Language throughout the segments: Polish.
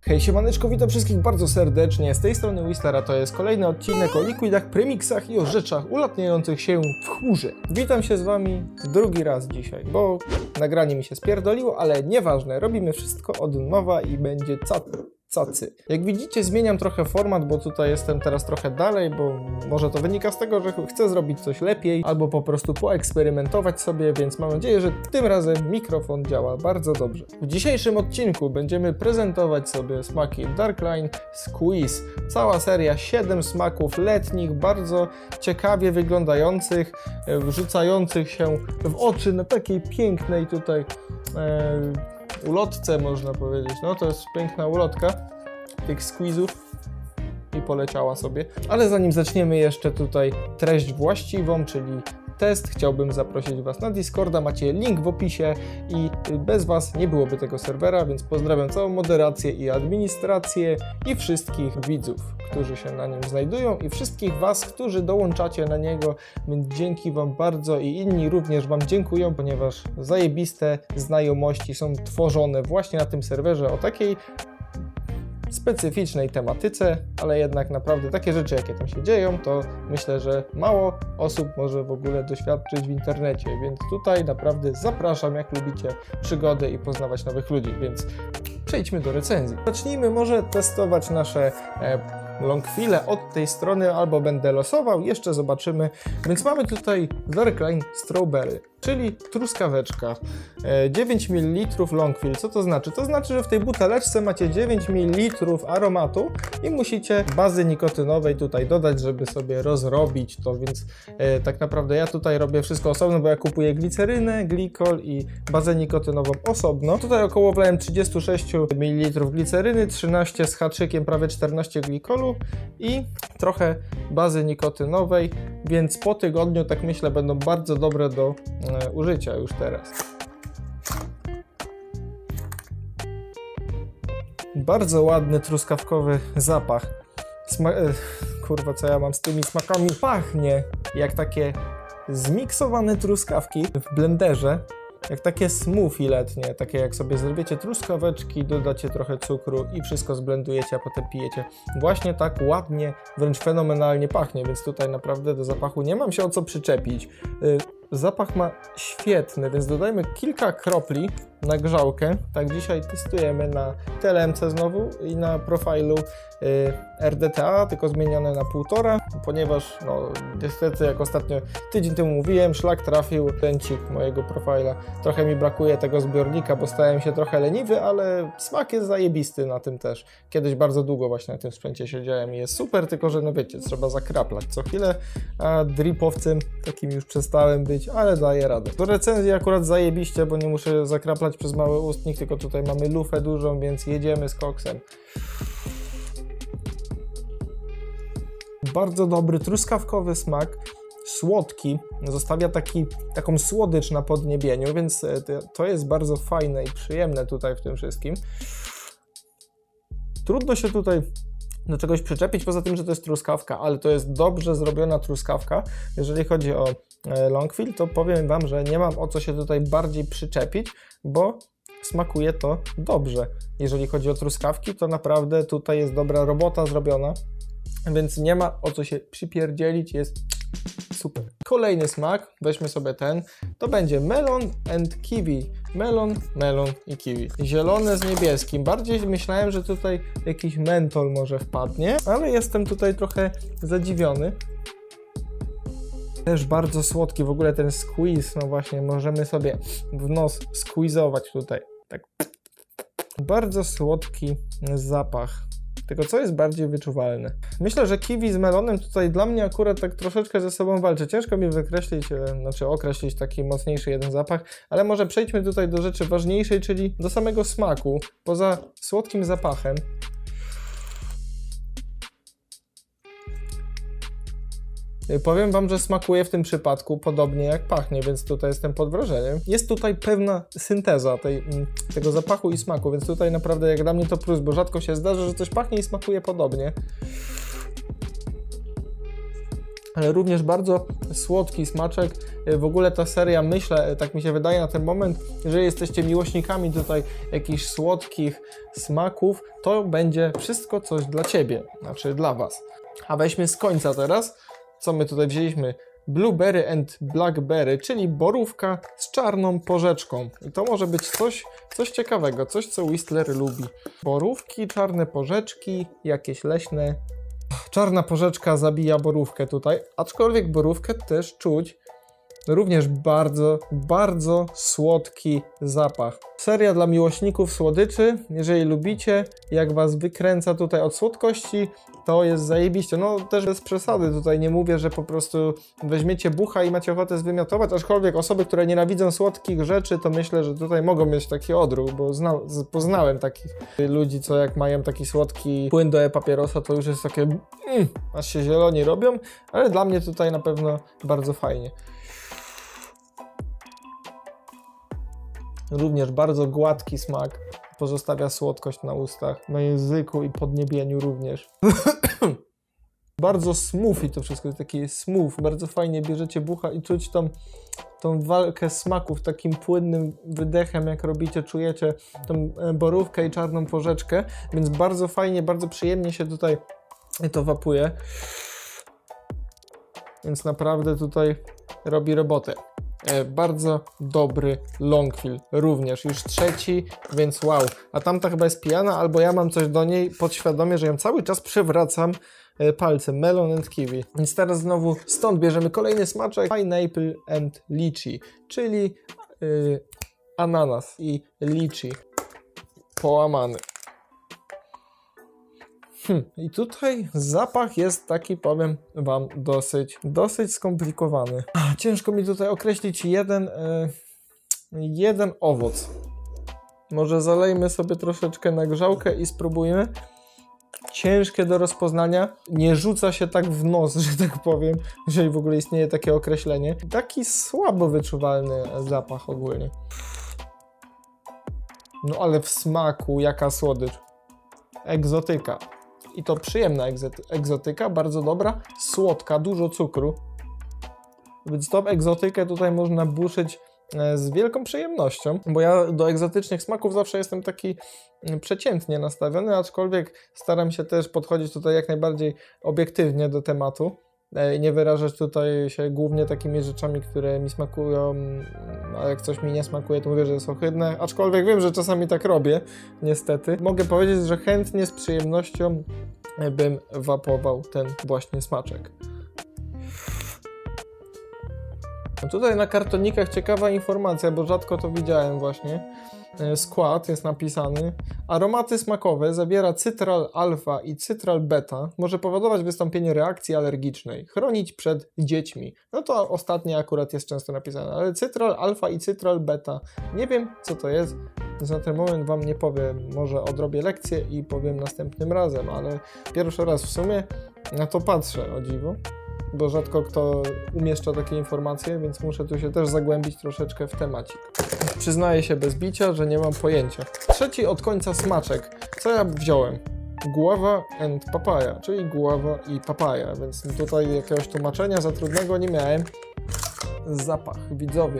Hej siemaneczko, witam wszystkich bardzo serdecznie, z tej strony Whistler, a to jest kolejny odcinek o liquidach, premixach i o rzeczach ulatniających się w chmurze. Witam się z wami drugi raz dzisiaj, bo nagranie mi się spierdoliło, ale nieważne, robimy wszystko od nowa i będzie cacy. Jak widzicie, zmieniam trochę format, bo tutaj jestem teraz trochę dalej, bo może to wynika z tego, że chcę zrobić coś lepiej, albo po prostu poeksperymentować sobie, więc mam nadzieję, że tym razem mikrofon działa bardzo dobrze. W dzisiejszym odcinku będziemy prezentować sobie smaki Darkline Squeeze. Cała seria 7 smaków letnich, bardzo ciekawie wyglądających, rzucających się w oczy na takiej pięknej tutaj ulotce, można powiedzieć. No to jest piękna ulotka tych squeeze'ów i poleciała sobie. Ale zanim zaczniemy jeszcze tutaj treść właściwą, czyli test, chciałbym zaprosić was na Discorda, macie link w opisie i bez was nie byłoby tego serwera, więc pozdrawiam całą moderację i administrację i wszystkich widzów, którzy się na nim znajdują i wszystkich was, którzy dołączacie na niego, więc dzięki wam bardzo i inni również wam dziękują, ponieważ zajebiste znajomości są tworzone właśnie na tym serwerze o takiej specyficznej tematyce, ale jednak naprawdę takie rzeczy, jakie tam się dzieją, to myślę, że mało osób może w ogóle doświadczyć w internecie, więc tutaj naprawdę zapraszam, jak lubicie przygody i poznawać nowych ludzi, więc przejdźmy do recenzji. Zacznijmy może testować nasze longfile od tej strony, albo będę losował, jeszcze zobaczymy. Więc mamy tutaj Darkline Strawberry, czyli truskaweczka, 9 ml longfill. Co to znaczy? To znaczy, że w tej buteleczce macie 9 ml aromatu i musicie bazy nikotynowej tutaj dodać, żeby sobie rozrobić to, więc tak naprawdę ja tutaj robię wszystko osobno, bo ja kupuję glicerynę, glikol i bazę nikotynową osobno. Tutaj około wlałem 36 ml gliceryny, 13 z haczykiem, prawie 14 glikolu i trochę bazy nikotynowej, więc po tygodniu, tak myślę, będą bardzo dobre do użycia już teraz. Bardzo ładny truskawkowy zapach. Kurwa, co ja mam z tymi smakami? Pachnie jak takie zmiksowane truskawki w blenderze. Jak takie smoothie letnie, takie jak sobie zrobicie truskaweczki, dodacie trochę cukru i wszystko zblendujecie, a potem pijecie. Właśnie tak ładnie, wręcz fenomenalnie pachnie, więc tutaj naprawdę do zapachu nie mam się o co przyczepić. Zapach ma świetny, więc dodajmy kilka kropli na grzałkę. Tak dzisiaj testujemy na TLMC znowu i na profilu RDTA, tylko zmienione na 1,5, ponieważ no niestety, jak ostatnio tydzień temu mówiłem, szlak trafił pęcik mojego profila. Trochę mi brakuje tego zbiornika, bo stałem się trochę leniwy, ale smak jest zajebisty na tym też. Kiedyś bardzo długo właśnie na tym sprzęcie siedziałem i jest super, tylko że no wiecie, trzeba zakraplać co chwilę, a dripowcem takim już przestałem być, ale daję radę. Do recenzji akurat zajebiście, bo nie muszę zakraplać przez mały ustnik, tylko tutaj mamy lufę dużą, więc jedziemy z koksem. Bardzo dobry, truskawkowy smak, słodki, zostawia taką słodycz na podniebieniu, więc to jest bardzo fajne i przyjemne tutaj w tym wszystkim. Trudno się tutaj do czegoś przyczepić, poza tym, że to jest truskawka, ale to jest dobrze zrobiona truskawka. Jeżeli chodzi o longfill, to powiem wam, że nie mam o co się tutaj bardziej przyczepić, bo smakuje to dobrze. Jeżeli chodzi o truskawki, to naprawdę tutaj jest dobra robota zrobiona, więc nie ma o co się przypierdzielić, jest super. Kolejny smak, weźmy sobie ten, to będzie melon and kiwi. Melon i kiwi. Zielone z niebieskim. Bardziej myślałem, że tutaj jakiś mentol może wpadnie, ale jestem tutaj trochę zadziwiony. Też bardzo słodki, w ogóle ten squeeze, no właśnie, możemy sobie w nos squeezować tutaj. Tak. Bardzo słodki zapach. Tylko co jest bardziej wyczuwalne? Myślę, że kiwi z melonem tutaj dla mnie akurat tak troszeczkę ze sobą walczy. Ciężko mi wykreślić, znaczy określić taki mocniejszy jeden zapach, ale może przejdźmy tutaj do rzeczy ważniejszej, czyli do samego smaku. Poza słodkim zapachem, powiem wam, że smakuje w tym przypadku podobnie jak pachnie, więc tutaj jestem pod wrażeniem. Jest tutaj pewna synteza tego zapachu i smaku, więc tutaj naprawdę jak dla mnie to plus, bo rzadko się zdarza, że coś pachnie i smakuje podobnie. ale również bardzo słodki smaczek. W ogóle ta seria, myślę, tak mi się wydaje na ten moment, jeżeli jesteście miłośnikami tutaj jakichś słodkich smaków, to będzie wszystko coś dla Ciebie, znaczy dla Was. A weźmy z końca teraz, co my tutaj wzięliśmy. Blueberry and Blackberry, czyli borówka z czarną porzeczką. I to może być coś ciekawego, coś co Whistler lubi. Borówki, czarne porzeczki, jakieś leśne. Czarna porzeczka zabija borówkę tutaj, aczkolwiek borówkę też czuć również bardzo, bardzo słodki zapach. Seria dla miłośników słodyczy, jeżeli lubicie, jak Was wykręca tutaj od słodkości, to jest zajebiście. No też bez przesady, tutaj nie mówię, że po prostu weźmiecie bucha i macie ochotę zwymiotować, aczkolwiek osoby, które nienawidzą słodkich rzeczy, to myślę, że tutaj mogą mieć taki odruch, bo poznałem takich ludzi, co jak mają taki słodki płyn do papierosa, to już jest takie aż się zieloni robią, ale dla mnie tutaj na pewno bardzo fajnie. Również bardzo gładki smak, pozostawia słodkość na ustach, na języku i podniebieniu również. Bardzo smooth i to wszystko jest takie smooth, bardzo fajnie bierzecie bucha i czuć tą walkę smaków takim płynnym wydechem, jak robicie, czujecie tą borówkę i czarną porzeczkę, więc bardzo fajnie, bardzo przyjemnie się tutaj to wapuje. Więc naprawdę tutaj robi robotę. Bardzo dobry Longfield, również już trzeci, więc wow. A tamta chyba jest pijana, albo ja mam coś do niej podświadomie, że ją cały czas przewracam palcem. Melon and kiwi. Więc teraz znowu stąd bierzemy kolejny smaczek. Pineapple and lychee, czyli ananas i lychee połamany. I tutaj zapach jest taki, powiem Wam, dosyć skomplikowany. Ciężko mi tutaj określić jeden owoc. Może zalejmy sobie troszeczkę na grzałkę i spróbujmy. Ciężkie do rozpoznania, nie rzuca się tak w nos, że tak powiem, jeżeli w ogóle istnieje takie określenie. Taki słabo wyczuwalny zapach ogólnie. No ale w smaku jaka słodycz. Egzotyka. I to przyjemna egzotyka, bardzo dobra, słodka, dużo cukru. Więc tą egzotykę tutaj można buszyć z wielką przyjemnością, bo ja do egzotycznych smaków zawsze jestem taki przeciętnie nastawiony, aczkolwiek staram się też podchodzić tutaj jak najbardziej obiektywnie do tematu. Nie wyrażać tutaj się głównie takimi rzeczami, które mi smakują, a jak coś mi nie smakuje, to mówię, że jest ohydne, aczkolwiek wiem, że czasami tak robię, niestety. Mogę powiedzieć, że chętnie, z przyjemnością bym wapował ten właśnie smaczek. Tutaj na kartonikach ciekawa informacja, bo rzadko to widziałem właśnie. Skład jest napisany. Aromaty smakowe zawiera cytral alfa i cytral beta. Może powodować wystąpienie reakcji alergicznej. Chronić przed dziećmi. No to ostatnie akurat jest często napisane. Ale cytral alfa i cytral beta. Nie wiem, co to jest. Więc na ten moment Wam nie powiem. Może odrobię lekcję i powiem następnym razem. Ale pierwszy raz w sumie na to patrzę, o dziwo. Bo rzadko kto umieszcza takie informacje, więc muszę tu się też zagłębić troszeczkę w temacik. Przyznaję się bez bicia, że nie mam pojęcia. Trzeci od końca smaczek. Co ja wziąłem? Guava and papaya, czyli guava i papaya, więc tutaj jakiegoś tłumaczenia za trudnego nie miałem. Zapach, widzowie.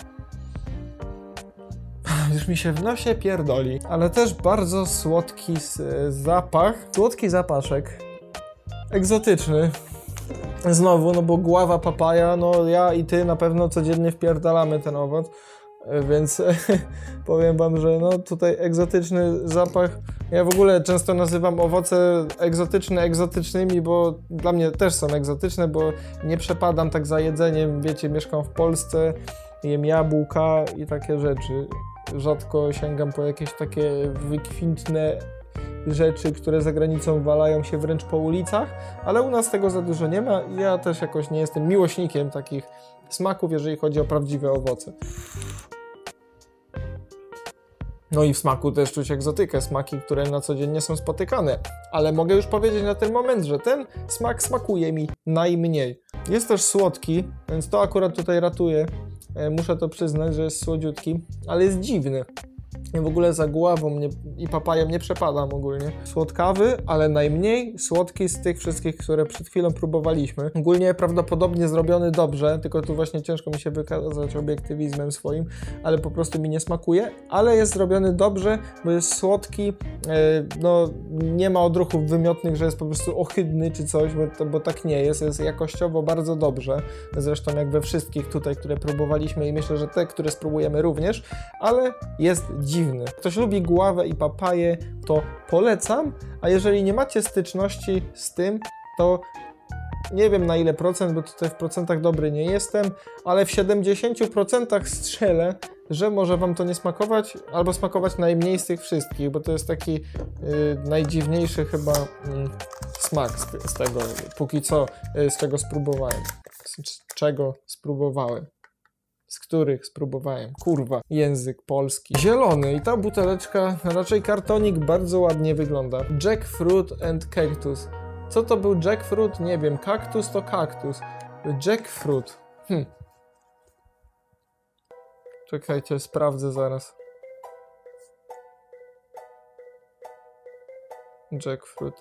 Już mi się w nosie pierdoli, ale też bardzo słodki zapach. Słodki zapaszek. Egzotyczny. Znowu, no bo guava, papaya, no ja i ty na pewno codziennie wpierdalamy ten owoc, więc powiem Wam, że no tutaj egzotyczny zapach. Ja w ogóle często nazywam owoce egzotyczne egzotycznymi, bo dla mnie też są egzotyczne, bo nie przepadam tak za jedzeniem, wiecie, mieszkam w Polsce, jem jabłka i takie rzeczy. Rzadko sięgam po jakieś takie wykwintne rzeczy, które za granicą walają się wręcz po ulicach, ale u nas tego za dużo nie ma i ja też jakoś nie jestem miłośnikiem takich smaków, jeżeli chodzi o prawdziwe owoce. No i w smaku też czuć egzotykę, smaki, które na co dzień nie są spotykane, ale mogę już powiedzieć na ten moment, że ten smak smakuje mi najmniej. Jest też słodki, więc to akurat tutaj ratuje, muszę to przyznać, że jest słodziutki, ale jest dziwny. Ja w ogóle za guławą i papają nie przepadam ogólnie. Słodkawy, ale najmniej słodki z tych wszystkich, które przed chwilą próbowaliśmy. Ogólnie prawdopodobnie zrobiony dobrze, tylko tu właśnie ciężko mi się wykazać obiektywizmem swoim, ale po prostu mi nie smakuje, ale jest zrobiony dobrze, bo jest słodki, no nie ma odruchów wymiotnych, że jest po prostu ohydny czy coś, bo tak nie jest. Jest jakościowo bardzo dobrze, zresztą jak we wszystkich tutaj, które próbowaliśmy i myślę, że te, które spróbujemy również, ale jest dziwny. Ktoś lubi guławę i papaję, to polecam, a jeżeli nie macie styczności z tym, to nie wiem na ile procent, bo tutaj w procentach dobry nie jestem, ale w 70% strzelę, że może wam to nie smakować, albo smakować najmniej z tych wszystkich, bo to jest taki najdziwniejszy chyba smak z tego, póki co, z czego spróbowałem. Z których spróbowałem. Kurwa, język polski. Zielony i ta buteleczka, raczej kartonik, bardzo ładnie wygląda. Jackfruit and cactus. Co to był jackfruit? Nie wiem. Kaktus to kaktus. Jackfruit. Czekajcie, sprawdzę zaraz. Jackfruit.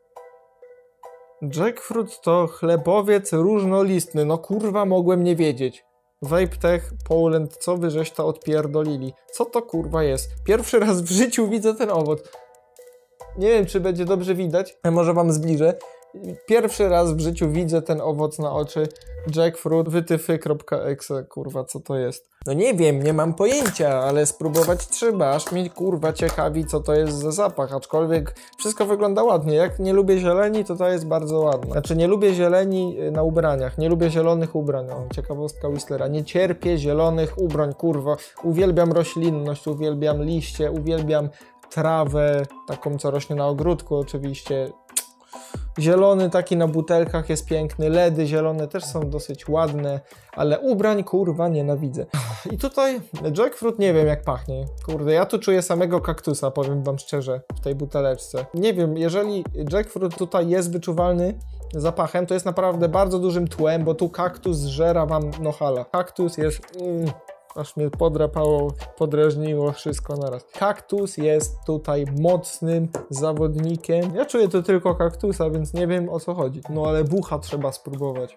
Jackfruit to chlebowiec różnolistny. No kurwa, mogłem nie wiedzieć. Vapetech Poland, co wy żeś to odpierdolili? Co to kurwa jest? Pierwszy raz w życiu widzę ten owoc. Nie wiem, czy będzie dobrze widać, ale może wam zbliżę. Pierwszy raz w życiu widzę ten owoc na oczy. Jackfruit, wytyfy.exe, kurwa, co to jest? No nie wiem, nie mam pojęcia, ale spróbować trzeba, aż mnie kurwa ciekawi, co to jest za zapach, aczkolwiek wszystko wygląda ładnie. Jak nie lubię zieleni, to jest bardzo ładne. Znaczy nie lubię zieleni na ubraniach, nie lubię zielonych ubrań. O, ciekawostka Whistlera. Nie cierpię zielonych ubrań, kurwa. Uwielbiam roślinność, uwielbiam liście, uwielbiam trawę, taką co rośnie na ogródku oczywiście. Zielony taki na butelkach jest piękny, LEDy zielone też są dosyć ładne, ale ubrań kurwa nienawidzę. I tutaj jackfruit nie wiem jak pachnie. Kurde, ja tu czuję samego kaktusa, powiem wam szczerze, w tej buteleczce. Nie wiem, jeżeli jackfruit tutaj jest wyczuwalny zapachem, to jest naprawdę bardzo dużym tłem, bo tu kaktus zżera wam nohala. Kaktus jest... Aż mnie podrapało, podrażniło wszystko naraz. Kaktus jest tutaj mocnym zawodnikiem. Ja czuję to tylko kaktusa, więc nie wiem o co chodzi. No ale bucha trzeba spróbować.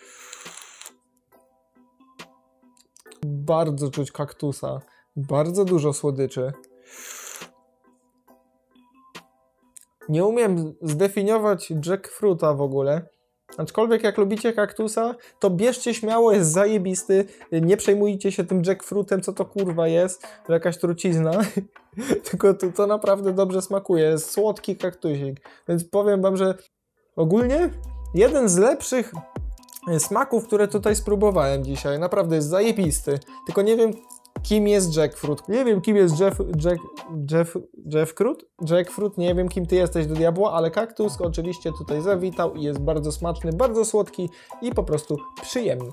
Bardzo czuć kaktusa. Bardzo dużo słodyczy. Nie umiem zdefiniować jackfruita w ogóle. Aczkolwiek jak lubicie kaktusa, to bierzcie śmiało, jest zajebisty. Nie przejmujcie się tym jackfruitem, co to kurwa jest. Jakaś trucizna. Tylko to naprawdę dobrze smakuje. Jest słodki kaktusik. Więc powiem wam, że ogólnie jeden z lepszych smaków, które tutaj spróbowałem dzisiaj. Naprawdę jest zajebisty. Tylko nie wiem, kim jest jackfruit. Nie wiem, kim jest jackfruit. Nie wiem, kim ty jesteś do diabła, ale kaktus oczywiście tutaj zawitał i jest bardzo smaczny, bardzo słodki i po prostu przyjemny.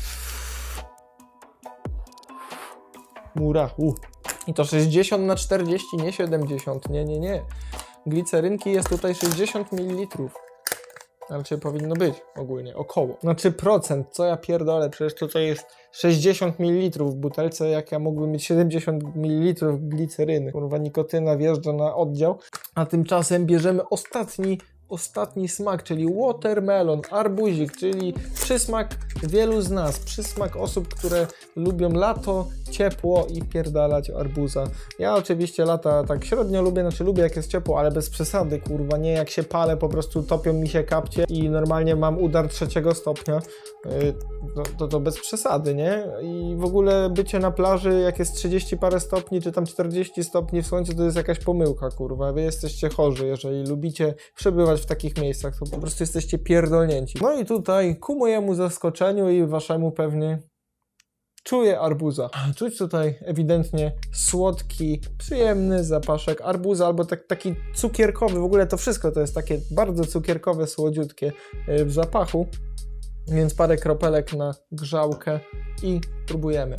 Mura. I to 60/40, nie 70. Nie. Glicerynki jest tutaj 60 ml. Znaczy powinno być ogólnie, około. Znaczy procent, co ja pierdolę, przecież tutaj jest 60 ml w butelce, jak ja mógłbym mieć 70 ml gliceryny. Kurwa, nikotyna wjeżdża na oddział, a tymczasem bierzemy ostatni smak, czyli watermelon, arbuzik, czyli przysmak wielu z nas, przysmak osób, które lubią lato, ciepło i pierdalać arbuza. Ja oczywiście lata tak średnio lubię, znaczy lubię jak jest ciepło, ale bez przesady, kurwa, nie jak się palę, po prostu topią mi się kapcie i normalnie mam udar 3. stopnia, to bez przesady, nie? I w ogóle bycie na plaży, jak jest 30 parę stopni, czy tam 40 stopni w słońcu, to jest jakaś pomyłka, kurwa, wy jesteście chorzy, jeżeli lubicie przebywać w takich miejscach, to po prostu jesteście pierdolnięci. No i tutaj ku mojemu zaskoczeniu i waszemu pewnie czuję arbuza. Czuć tutaj ewidentnie słodki, przyjemny zapaszek arbuza, albo taki cukierkowy, w ogóle to wszystko to jest takie bardzo cukierkowe, słodziutkie w zapachu, więc parę kropelek na grzałkę i próbujemy.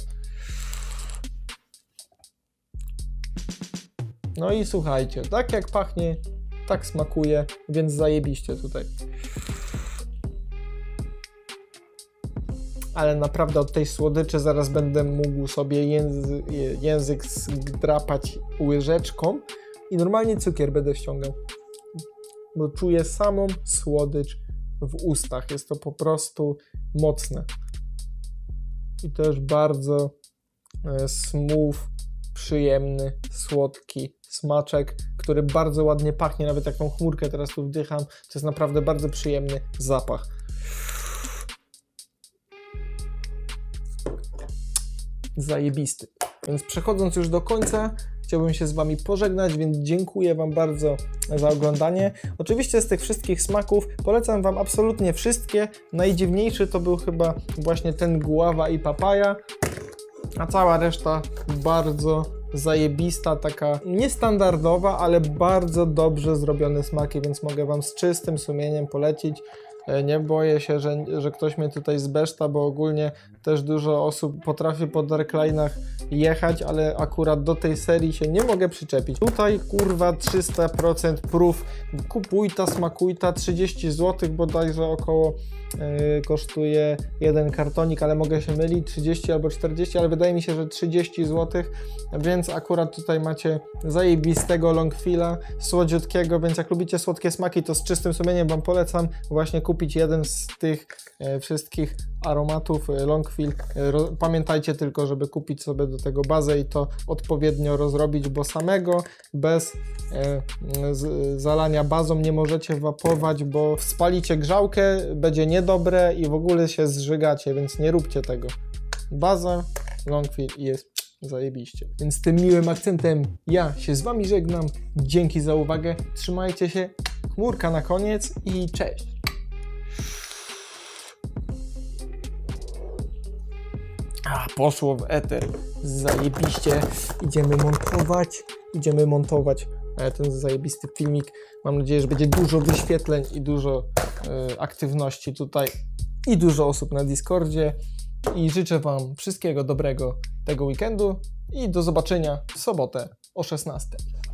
No i słuchajcie, tak jak pachnie, tak smakuje, więc zajebiście tutaj. ale naprawdę od tej słodyczy zaraz będę mógł sobie język zdrapać łyżeczką i normalnie cukier będę ściągał, bo czuję samą słodycz w ustach. Jest to po prostu mocne. I też bardzo smooth, przyjemny, słodki smaczek, który bardzo ładnie pachnie, nawet jak tą chmurkę teraz tu wdycham, to jest naprawdę bardzo przyjemny zapach. Zajebisty. Więc przechodząc już do końca, chciałbym się z Wami pożegnać, więc dziękuję Wam bardzo za oglądanie. Oczywiście z tych wszystkich smaków polecam Wam absolutnie wszystkie. Najdziwniejszy to był chyba właśnie ten guava i papaja, a cała reszta bardzo zajebista, taka niestandardowa, ale bardzo dobrze zrobione smaki, więc mogę Wam z czystym sumieniem polecić. Nie boję się, że ktoś mnie tutaj zbeszta, bo ogólnie też dużo osób potrafi po Darkline'ach jechać, ale akurat do tej serii się nie mogę przyczepić. Tutaj kurwa 300% proof, kupuj ta, smakuj ta, 30 zł bodajże około kosztuje jeden kartonik, ale mogę się mylić, 30 albo 40, ale wydaje mi się, że 30 zł, więc akurat tutaj macie zajebistego Longfilla, słodziutkiego, więc jak lubicie słodkie smaki, to z czystym sumieniem Wam polecam właśnie kupić jeden z tych wszystkich aromatów Longfill. Pamiętajcie tylko, żeby kupić sobie do tego bazę i to odpowiednio rozrobić, bo samego bez zalania bazą nie możecie wapować, bo spalicie grzałkę, będzie niedobre i w ogóle się zżygacie, więc nie róbcie tego. Baza, Longfill i jest zajebiście. Więc tym miłym akcentem ja się z Wami żegnam. Dzięki za uwagę. Trzymajcie się. Chmurka na koniec i cześć. Poszło w eter. Zajebiście. Idziemy montować ten zajebisty filmik. Mam nadzieję, że będzie dużo wyświetleń i dużo aktywności tutaj i dużo osób na Discordzie. I życzę Wam wszystkiego dobrego tego weekendu i do zobaczenia w sobotę o 16.